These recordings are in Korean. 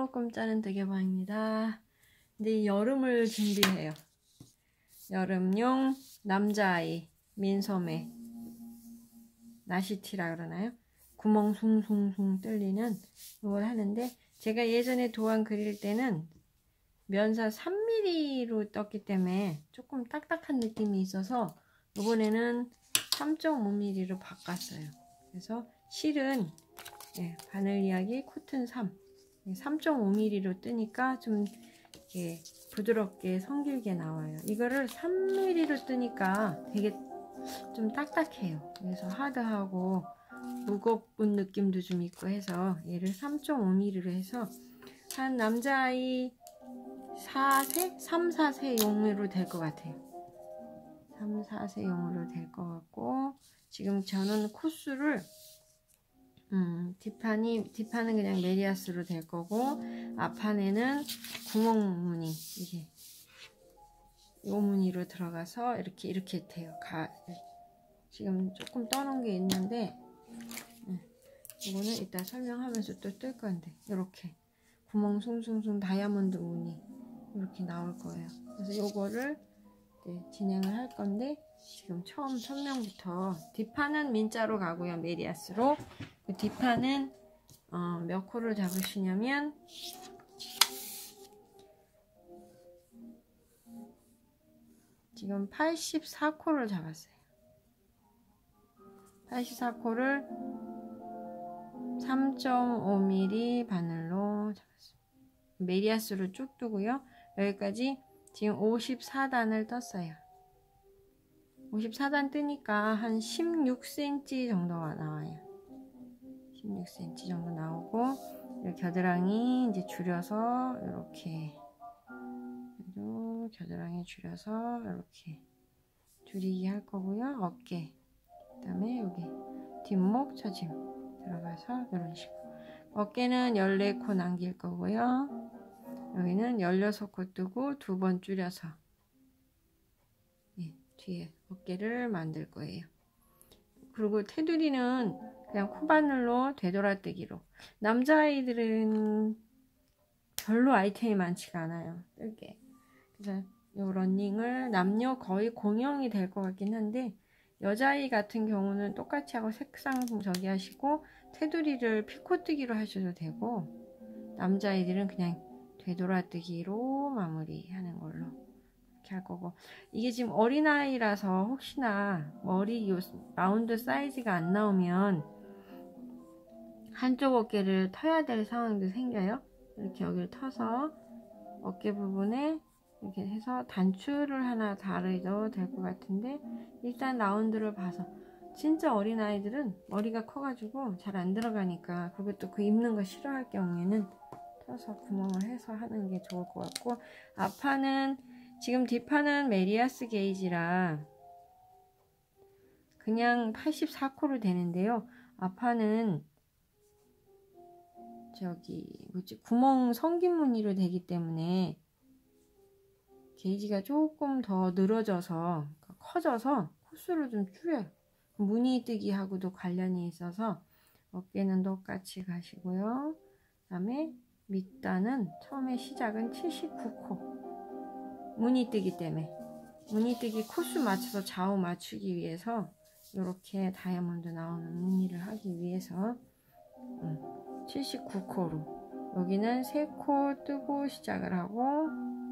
꿈자는 득여방입니다. 이제 여름을 준비해요. 여름용 남자아이 민소매 나시티라 그러나요? 구멍 숭숭숭 뚫리는 이걸 하는데, 제가 예전에 도안 그릴 때는 면사 3mm로 떴기 때문에 조금 딱딱한 느낌이 있어서 이번에는 3.5mm로 바꿨어요. 그래서 실은 바늘 이야기 코튼 3.5mm로 뜨니까 좀 이렇게 부드럽게 성길게 나와요. 이거를 3mm로 뜨니까 되게 좀 딱딱해요. 그래서 하드하고 무거운 느낌도 좀 있고 해서 얘를 3.5mm로 해서 한 남자아이 4세? 3, 4세 용으로 될 것 같아요. 3, 4세 용으로 될 것 같고, 지금 저는 코스를 뒷판은 그냥 메리아스로 될 거고, 앞판에는 구멍 무늬, 이게 요 무늬로 들어가서 이렇게 돼요. 지금 조금 떠놓은 게 있는데, 이거는 이따 설명하면서 또 뜰 건데, 이렇게 구멍 숭숭숭 다이아몬드 무늬 이렇게 나올 거예요. 그래서 요거를 진행을 할 건데, 지금 처음 설명부터 뒷판은 민자로 가고요. 메리아스로. 그 뒷판은 몇 코를 잡으시냐면 지금 84코를 잡았어요. 84코를 3.5mm 바늘로 잡았어요. 메리아스로 쭉 두고요. 여기까지 지금 54단을 떴어요. 54단 뜨니까 한 16cm 정도가 나와요. 16cm 정도 나오고, 이 겨드랑이 이제 줄여서 이렇게, 겨드랑이 줄여서 이렇게 줄이기 할 거고요. 어깨, 그 다음에 여기 뒷목 처짐 들어가서 이런 식으로. 어깨는 14코 남길 거고요. 여기는 16코 뜨고 2번 줄여서 뒤에 어깨를 만들 거예요. 그리고 테두리는 그냥 코바늘로 되돌아뜨기로. 남자아이들은 별로 아이템이 많지가 않아요, 뜰게. 그래서 요 러닝을 남녀 거의 공용이 될 것 같긴 한데, 여자아이 같은 경우는 똑같이 하고 색상 저기 하시고 테두리를 피코뜨기로 하셔도 되고, 남자아이들은 그냥 되돌아뜨기로 마무리하는 걸로 이렇게 할 거고, 이게 지금 어린아이라서 혹시나 머리 요 라운드 사이즈가 안 나오면 한쪽 어깨를 터야 될 상황도 생겨요. 이렇게 여기를 터서 어깨 부분에 이렇게 해서 단추를 하나 달아도 될 것 같은데, 일단 라운드를 봐서, 진짜 어린아이들은 머리가 커가지고 잘 안 들어가니까, 그리고 또 그 입는 거 싫어할 경우에는 터서 구멍을 해서 하는 게 좋을 것 같고, 앞판은 지금 뒷판은 메리아스 게이지라 그냥 84코로 되는데요. 앞판은 구멍 성긴 무늬로 되기 때문에 게이지가 조금 더 늘어져서 커져서 코스를 좀 줄여요. 무늬 뜨기하고도 관련이 있어서 어깨는 똑같이 가시고요. 그 다음에 밑단은 처음에 시작은 79코 무늬 뜨기 때문에, 무늬 뜨기 코스 맞춰서 좌우 맞추기 위해서 이렇게 다이아몬드 나오는 무늬를 하기 위해서 79코로 여기는 3코 뜨고 시작을 하고,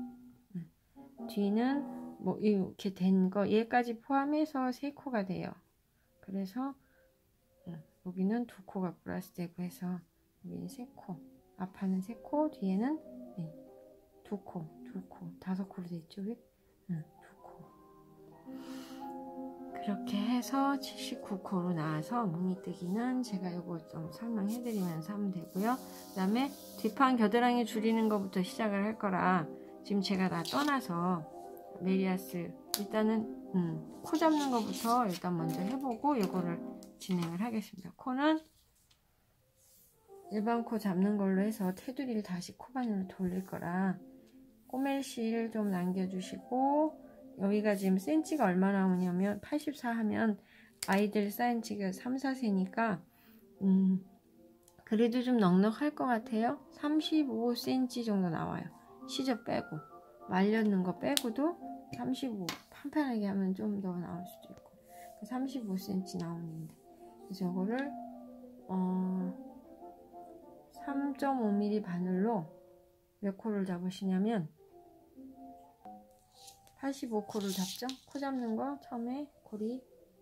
뒤는 뭐 이렇게 된 거 얘까지 포함해서 3코가 돼요. 그래서 여기는 2코가 플러스 되고 해서 여기는 3코, 앞판은 3코, 뒤에는 2코, 5코로 됐죠? 2코. 그렇게 해서 79코로 나와서 무늬뜨기는 제가 이거 좀 설명해 드리면서 하면 되고요. 그 다음에 뒷판 겨드랑이 줄이는 것부터 시작을 할 거라, 지금 제가 다 떠나서 메리아스 일단은 코 잡는 것부터 일단 먼저 해보고 이거를 진행을 하겠습니다. 코는 일반 코 잡는 걸로 해서 테두리를 다시 코바늘로 돌릴 거라 꼬멜실 좀 남겨주시고, 여기가 지금 센치가 얼마 나오냐면 84 하면 아이들 사이즈가 3, 4세니까 그래도 좀 넉넉할 것 같아요. 35cm 정도 나와요. 시접 빼고 말렸는 거 빼고도 35, 판판하게 하면 좀 더 나올 수도 있고 35cm 나오는데, 그래서 이거를 3.5mm 바늘로 몇 코를 잡으시냐면 85코를 잡죠. 코 잡는 거 처음에 고리,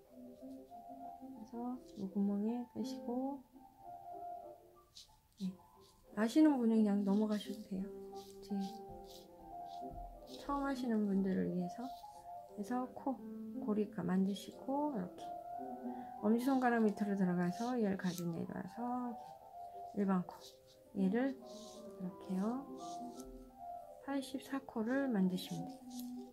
그래서 이 구멍에 빼시고, 네. 아시는 분은 그냥 넘어가셔도 돼요. 제 처음 하시는 분들을 위해서. 그래서 코 고리 만드시고, 이렇게 엄지손가락 밑으로 들어가서 얘를 가지고 내려와서 일반 코, 얘를 이렇게요 84코를 만드시면 돼요.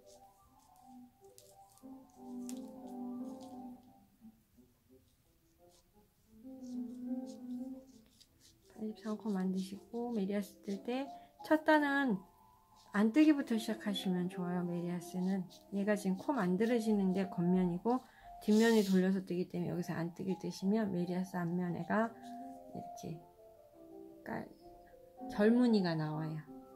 83코 만드시고, 메리아스 뜰 때 첫 단은 안뜨기부터 시작하시면 좋아요. 메리아스는 얘가 지금 코 만들어지는데 겉면이고 뒷면이 돌려서 뜨기 때문에 여기서 안뜨기 뜨시면 메리아스 앞면에가 이렇게 결무늬가 나와요.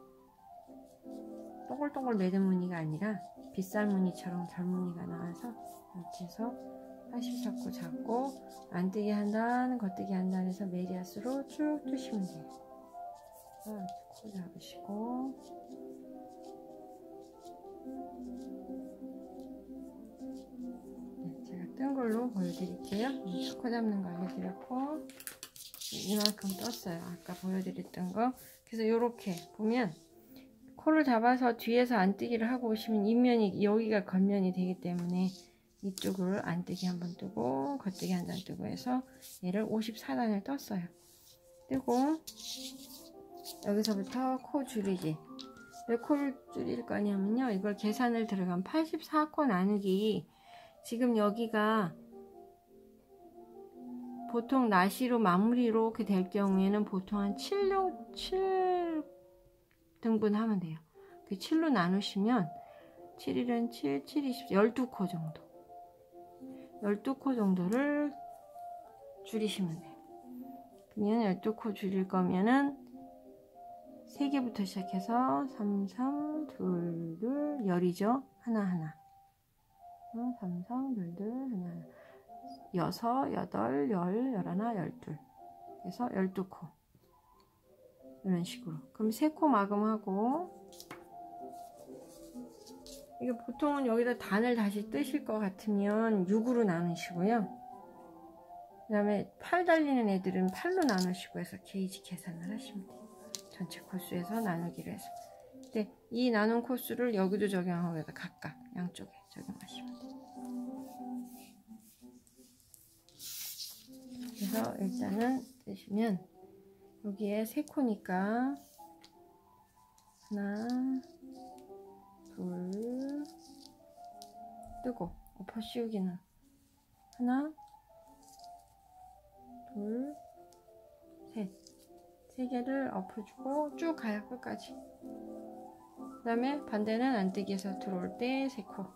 동글동글 매듭 무늬가 아니라 빗살 무늬처럼 결무늬가 나와서 이렇게 해서 84코 잡고 안뜨기 한 단, 겉뜨기 한 단 해서 메리아스로 쭉 뜨시면 돼요. 이렇게 코 잡으시고, 네, 제가 뜬 걸로 보여드릴게요. 코 잡는 거 알려드렸고, 이만큼 떴어요. 아까 보여드렸던 거. 그래서 이렇게 보면 코를 잡아서 뒤에서 안뜨기를 하고 오시면 윗면이 여기가 겉면이 되기 때문에 이쪽을 안뜨기 한번 뜨고 겉뜨기 한 단 뜨고 해서 얘를 54단을 떴어요. 뜨고 여기서부터 코 줄이기. 몇 코를 줄일 거냐면요, 이걸 계산을 들어가면 84코 나누기, 지금 여기가 보통 나시로 마무리로 이렇게 될 경우에는 보통 한 7등분 하면 돼요. 그 7로 나누시면 7일은 7, 7, 20, 12코 정도, 12코 정도를 줄이시면 돼요. 그러면 12코 줄일 거면은 3개부터 시작해서 3, 3, 2, 2, 열이죠. 하나하나. 3, 3, 2, 2, 하나하나. 6, 8, 10, 11, 12. 그래서 12코. 이런 식으로. 그럼 3코 마감하고, 이게 보통은 여기다 단을 다시 뜨실 것 같으면 6으로 나누시고요. 그 다음에 팔 달리는 애들은 8로 나누시고 해서 게이지 계산을 하시면 돼요. 전체 코스에서 나누기로 해서. 근데 이 나눈 코스를 여기도 적용하고 여기다 각각 양쪽에 적용하시면 돼요. 그래서 일단은 뜨시면 여기에 3코니까 하나, 둘, 뜨고 엎어 씌우기는 하나, 둘, 셋. 3개를 엎어주고 쭉 가요. 끝까지. 그 다음에 반대는 안뜨기에서 들어올 때 3코.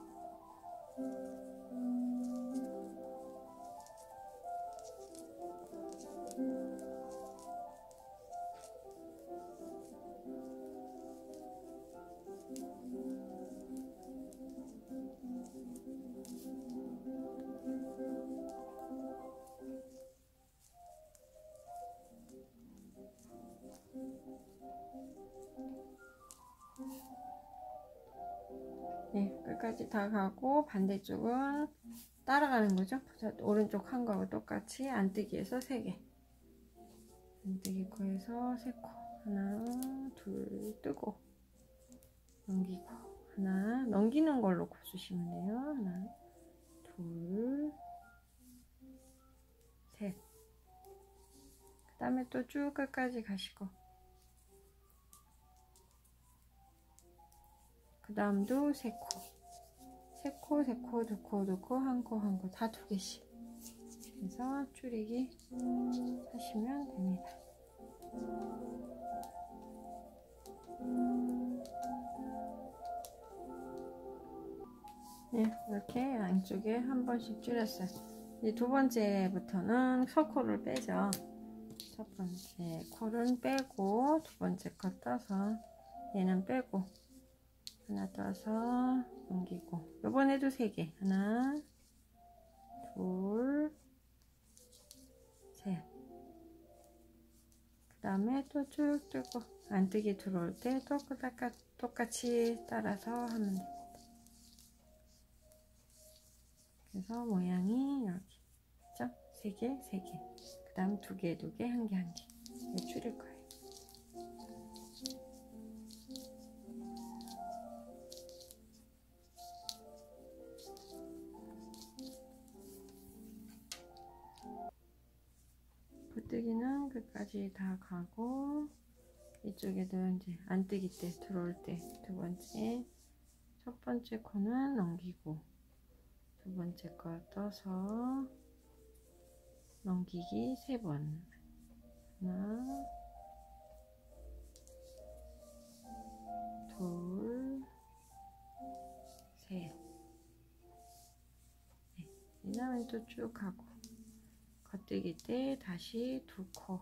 네, 끝까지 다 가고 반대쪽은 따라가는 거죠. 오른쪽 한 거하고 똑같이 안뜨기에서 3개. 안뜨기 코에서 3코. 하나, 둘, 뜨고 넘기고, 하나, 넘기는 걸로 코 쓰시면 돼요. 하나, 둘, 셋. 그 다음에 또 쭉 끝까지 가시고, 그 다음도 3코. 3코, 3코, 2코, 2코, 1코, 1코, 다 2개씩. 그래서 줄이기 하시면 됩니다. 네, 이렇게 양쪽에 한 번씩 줄였어요. 이제 두 번째부터는 서코를 빼죠. 첫 번째 콜은 빼고 두 번째 거 떠서 얘는 빼고 하나 떠서 넘기고 요번에도 3개 하나 둘 셋 그 다음에 또 쭉 뜨고 안뜨기 들어올 때 또 똑같이 따라서 하면 됩니다. 그래서 모양이 여기 그죠? 3개 3개 그 다음 2개 2개 1개 1개 줄일 거예요. 겉뜨기는 끝까지 다 가고 이쪽에도 이제 안뜨기 때 들어올 때 두 번째 첫 번째 코는 넘기고 두 번째 거 떠서 넘기기 3번 하나 둘 셋 네. 이 다음에 또 쭉 가고 겉뜨기 때 다시 2코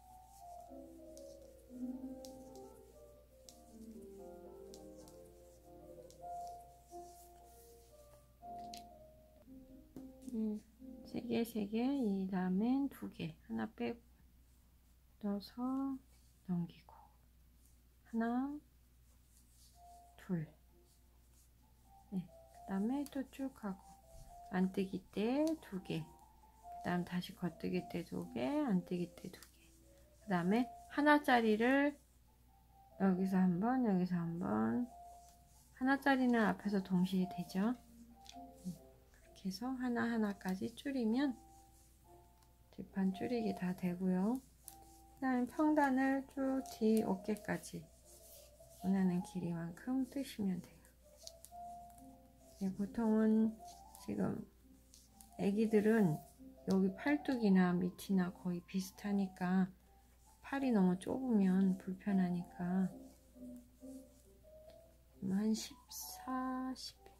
세 개 이 다음엔 2개 하나 빼고 넣어서 넘기고 하나 둘 네. 그 다음에 또 쭉 가고 안뜨기 때 2개 그 다음 다시 겉뜨기 때 2개 안뜨기 때 2개 그 다음에 하나짜리를 여기서 한번 여기서 한번 하나짜리는 앞에서 동시에 되죠. 그렇게 해서 하나하나까지 줄이면 뒷판 줄이기 다 되고요. 그 다음에 평단을 쭉 뒤 어깨까지 원하는 길이만큼 뜨시면 돼요. 네, 보통은 지금 애기들은 여기 팔뚝이나 밑이나 거의 비슷하니까 팔이 너무 좁으면 불편하니까 한 14,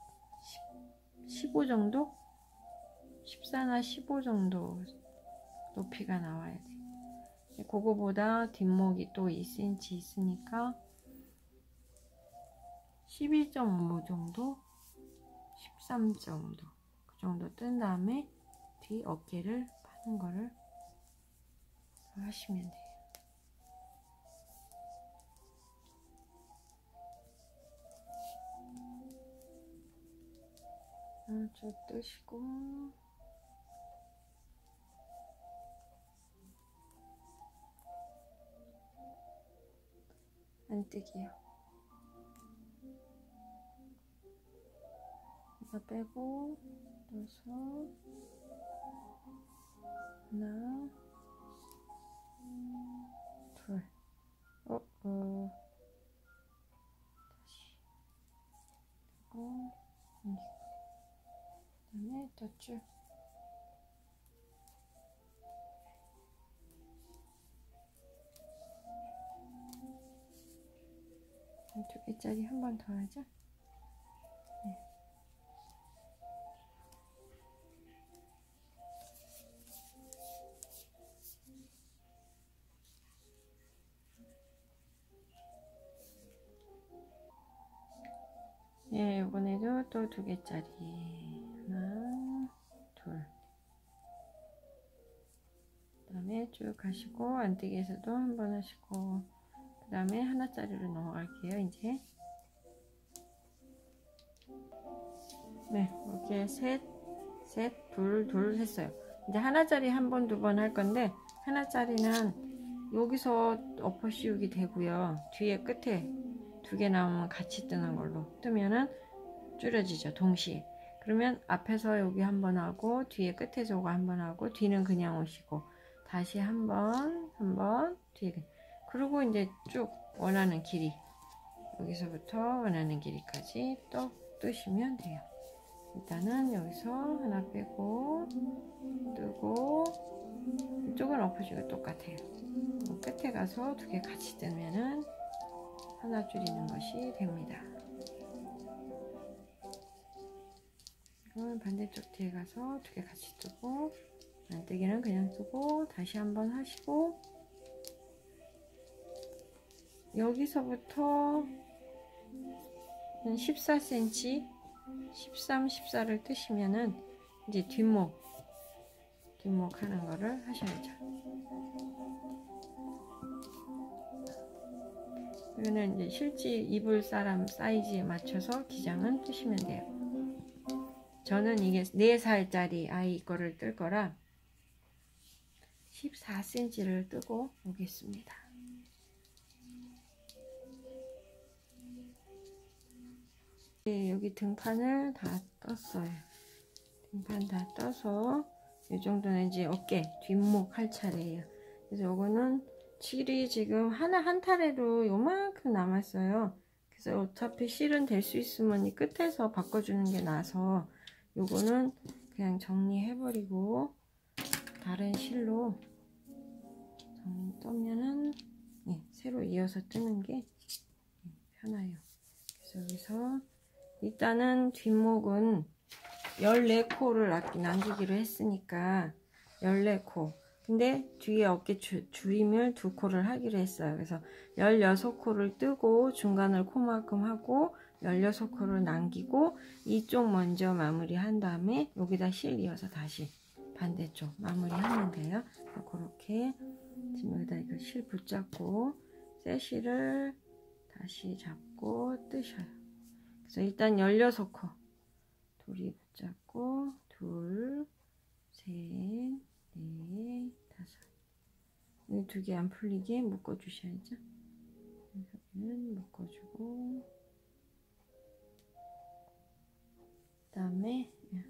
15 정도? 14나 15 정도 높이가 나와야 돼. 그거보다 뒷목이 또 2cm 있으니까 12.5 정도? 13 정도 그 정도 뜬 다음에 뒤 어깨를 파는 거를 하시면 돼요. 쭉 뜨시고 안뜨기요. 이거 빼고 넣어서 하나 둘 다시 그리고 그 다음에 더 쭉 두 개짜리 한 번 더 하죠. 네, 이번에도 또 2개짜리 하나 둘 그 다음에 쭉 가시고 안뜨기에서도 한 번 하시고 그 다음에 하나짜리로 넘어갈게요. 이제 네, 이렇게 셋, 둘 했어요. 이제 하나짜리 한 번, 2번 할 건데 하나짜리는 여기서 엎어 씌우기 되고요. 뒤에 끝에 2개 나오면 같이 뜨는 걸로 뜨면은 줄여지죠. 동시에. 그러면 앞에서 여기 한 번 하고 뒤에 끝에 저거 한 번 하고 뒤는 그냥 오시고 다시 한 번, 뒤에. 그리고 이제 쭉 원하는 길이 여기서부터 원하는 길이까지 또 뜨시면 돼요. 일단은 여기서 하나 빼고 뜨고 이쪽은 엎어지고 똑같아요. 끝에 가서 2개 같이 뜨면은 하나 줄이는 것이 됩니다. 그러면 반대쪽 뒤에 가서 2개 같이 뜨고 안뜨기는 그냥 뜨고 다시 한번 하시고 여기서부터 14cm 13, 14를 뜨시면은 이제 뒷목 하는 거를 하셔야죠. 이거는 이제 실제 입을 사람 사이즈에 맞춰서 기장은 뜨시면 돼요. 저는 이게 4살짜리 아이 거를 뜰 거라 14cm를 뜨고 오겠습니다. 네, 여기 등판을 다 떴어요. 등판 다 떠서 이 정도는 이제 어깨 뒷목 할 차례예요. 그래서 요거는 실이 지금 한 타래로 요만큼 남았어요. 그래서 어차피 실은 될 수 있으면 이 끝에서 바꿔주는 게 나아서 요거는 그냥 정리해버리고 다른 실로 떠면은 새로 이어서 뜨는 게 편해요. 그래서 여기서 일단은 뒷목은 14코를 남기기로 했으니까 14코. 근데 뒤에 어깨 줄임을 2코를 하기로 했어요. 그래서 16코를 뜨고 중간을 코만큼 하고 16코를 남기고 이쪽 먼저 마무리 한 다음에 여기다 실 이어서 다시 반대쪽 마무리 하면 돼요. 그렇게 지금 여기다 이거 실 붙잡고 새 실을 다시 잡고 뜨셔요. 그래서 일단 16코 돌이 붙잡고 둘, 셋, 넷, 다섯. 여기 2개 안 풀리게 묶어 주셔야죠. 여기는 묶어주고 그 다음에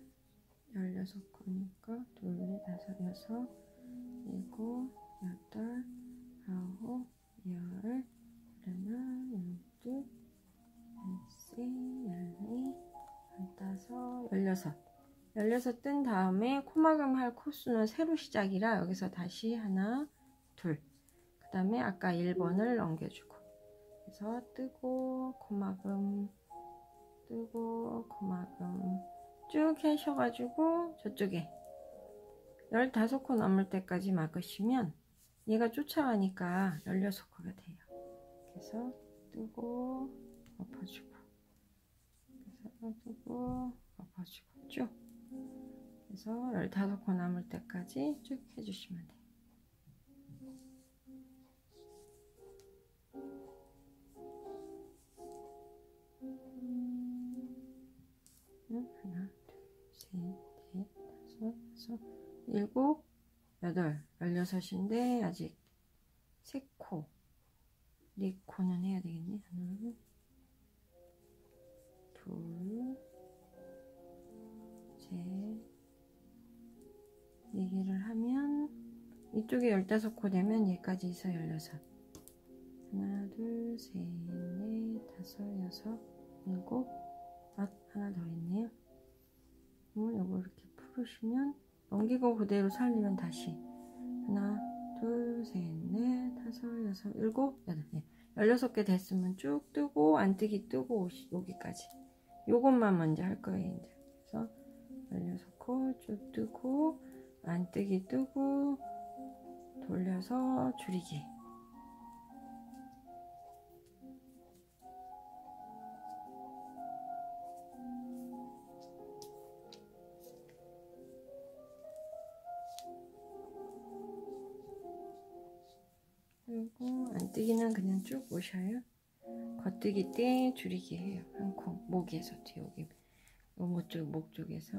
16코니까 둘, 넷, 다섯, 여섯, 일곱, 여덟, 아홉, 열, 하나, 열둘, 열셋, 열넷, 16 뜬 다음에 코막음 할 코수는 새로 시작이라 여기서 다시 하나, 둘, 그 다음에 아까 1번을 넘겨주고 그래서 뜨고 코막음 뜨고 코막음 쭉 하셔가지고 저쪽에 15코 넘을 때까지 막으시면 얘가 쫓아가니까 16코가 돼요. 그래서 뜨고 엎어주고 그래서 뜨고 엎어주고 쭉 그래서 15코 남을 때까지 쭉 해주시면 돼요. 하나, 둘, 셋, 넷, 다섯, 여섯, 일곱, 여덟, 16인데 아직 3코, 4코는 해야 되겠네. 하나, 둘, 셋, 4개를 하면 이쪽에 15코 되면 얘까지 있어 16. 하나, 둘, 셋, 넷, 다섯, 여섯, 일곱, 하나 더 있네요. 요거 이렇게 풀으시면 넘기고 그대로 살리면 다시 하나, 둘, 셋, 넷, 다섯, 여섯, 일곱, 여덟, 16개 됐으면 쭉 뜨고 안 뜨기 뜨고 여기까지 요것만 먼저 할 거예요. 이제 그래서 16코 쭉 뜨고 안 뜨기 뜨고 돌려서 줄이기. 그리고 안뜨기는 그냥 쭉 오셔요. 겉뜨기 때 줄이기 해요. 한 코 목에서 뒤 여기 목 쪽에서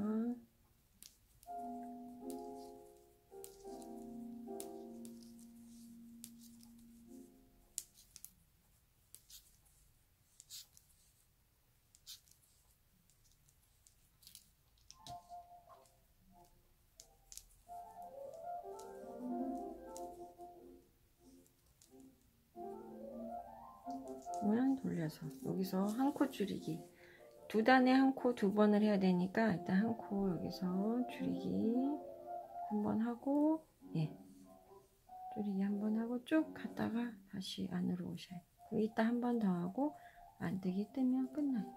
돌려서 여기서 한 코 줄이기. 2단에 한 코 2번을 해야 되니까 일단 한 코 여기서 줄이기 한번 하고 줄이기 한번 하고 쭉 갔다가 다시 안으로 오셔요. 그리고 이따 한 번 더 하고 안뜨기 뜨면 끝나요.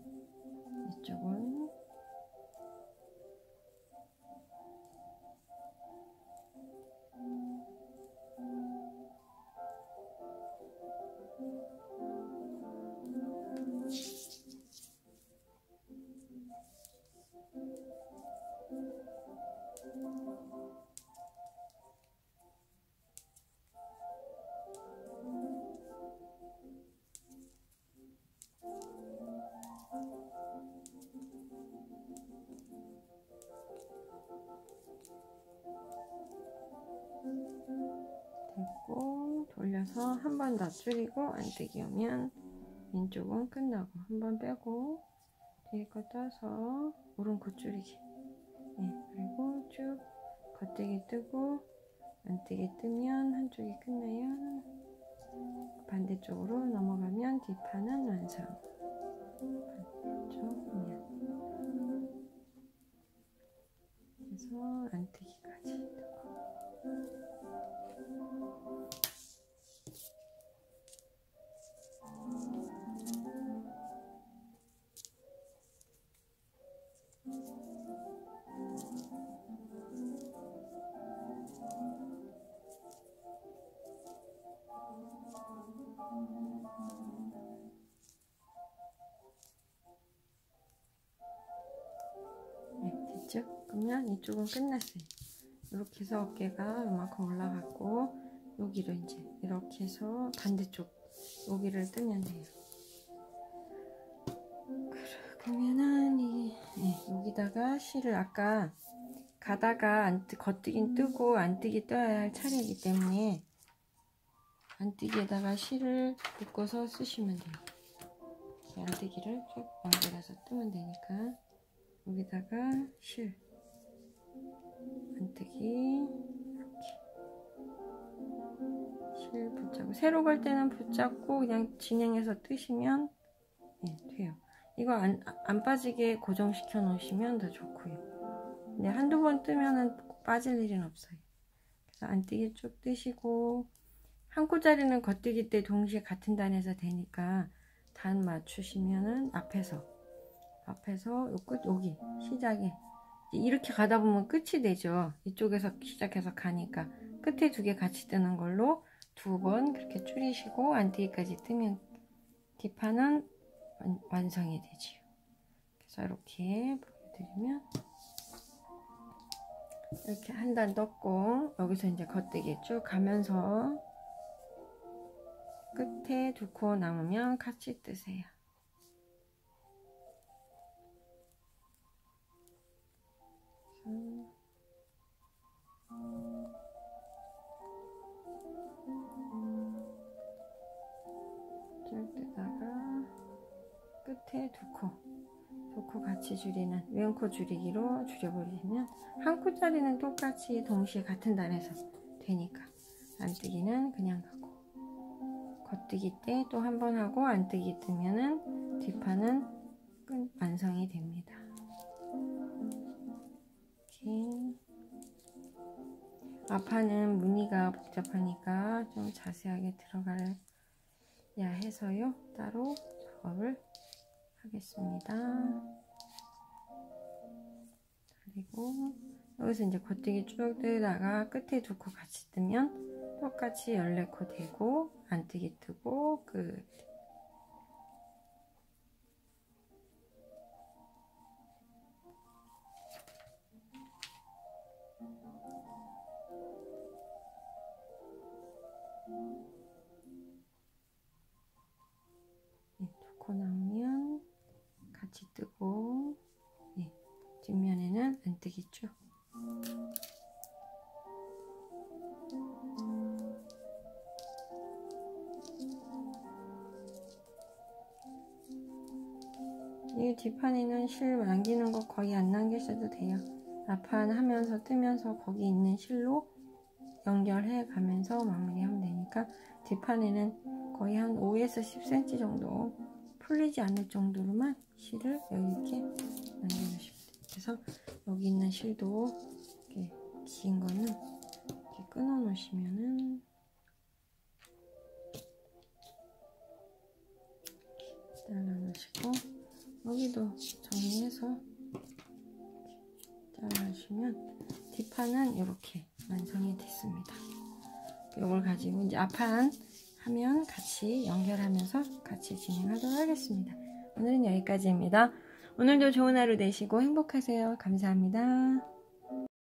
이쪽은 그래서 한 번 더 줄이고 안뜨기 오면 왼쪽은 끝나고 한 번 빼고 뒤에 거 떠서 오른코 줄이기. 네, 그리고 쭉 겉뜨기 뜨고 안뜨기 뜨면 한쪽이 끝나요. 반대쪽으로 넘어가면 뒷판은 완성. 반대쪽 면. 그래서 안뜨기까지 뜨고. 네, 됐죠? 그러면 이쪽은 끝났어요. 이렇게 해서 어깨가 이만큼 올라갔고 여기를 이제 이렇게 해서 반대쪽 여기를 뜨면 돼요. 그러면은 여기다가 실을 아까 가다가 겉뜨긴 뜨고 안뜨기 떠야 할 차례이기 때문에 안뜨기에다가 실을 묶어서 쓰시면 돼요. 안뜨기를 쭉 연결해서 뜨면 되니까 여기다가 실 안뜨기 이렇게 실 붙잡고 세로 걸 때는 붙잡고 그냥 진행해서 뜨시면 돼요. 이거 안 빠지게 고정시켜 놓으시면 더 좋고요. 근데 한두 번 뜨면은 빠질 일은 없어요. 그래서 안뜨기 쭉 뜨시고 한 코짜리는 겉뜨기 때 동시에 같은 단에서 되니까 단 맞추시면은 앞에서 요 끝 여기 시작에 이렇게 가다 보면 끝이 되죠. 이쪽에서 시작해서 가니까 끝에 두 개 같이 뜨는 걸로 두 번 그렇게 줄이시고 안뜨기까지 뜨면 뒷판은 완성이 되지요. 그래서 이렇게 보여드리면 이렇게 한 단 떴고 여기서 이제 겉뜨기 쭉 가면서 끝에 두 코 남으면 같이 뜨세요. 쭉 뜨다가 끝에 두 코 같이 줄이는 왼코 줄이기로 줄여버리면 한 코짜리는 똑같이 동시에 같은 단에서 되니까 안뜨기는 그냥 가고 겉뜨기 때 또 한 번 하고 안뜨기 뜨면은 뒷판은 완성이 됩니다. 이렇게 앞판은 무늬가 복잡하니까 좀 자세하게 들어가야 해서요 따로 작업을 하겠습니다. 그리고 여기서 이제 겉뜨기 쭉 뜨다가 끝에 두 코 같이 뜨면 똑같이 14코 되고 안뜨기 뜨고 끝. 두 코 나오면 같이 뜨고 뒷면에는 안뜨기 쭉. 이 뒷판에는 실 남기는 거 거의 안 남기셔도 돼요. 앞판 하면서 뜨면서 거기 있는 실로 연결해 가면서 마무리하면 되니까 뒷판에는 거의 한 5에서 10cm 정도 풀리지 않을 정도로만 실을 여기 이렇게 남겨주시면 돼요. 그래서 여기 있는 실도 이렇게 긴 거는 이렇게 끊어 놓으시면은 잘라 놓으시고 여기도 정리해서 잘라주시면 뒷판은 이렇게 완성이 됐습니다. 이걸 가지고 이제 앞판 하면 같이 연결하면서 같이 진행하도록 하겠습니다. 오늘은 여기까지입니다. 오늘도 좋은 하루 되시고 행복하세요. 감사합니다.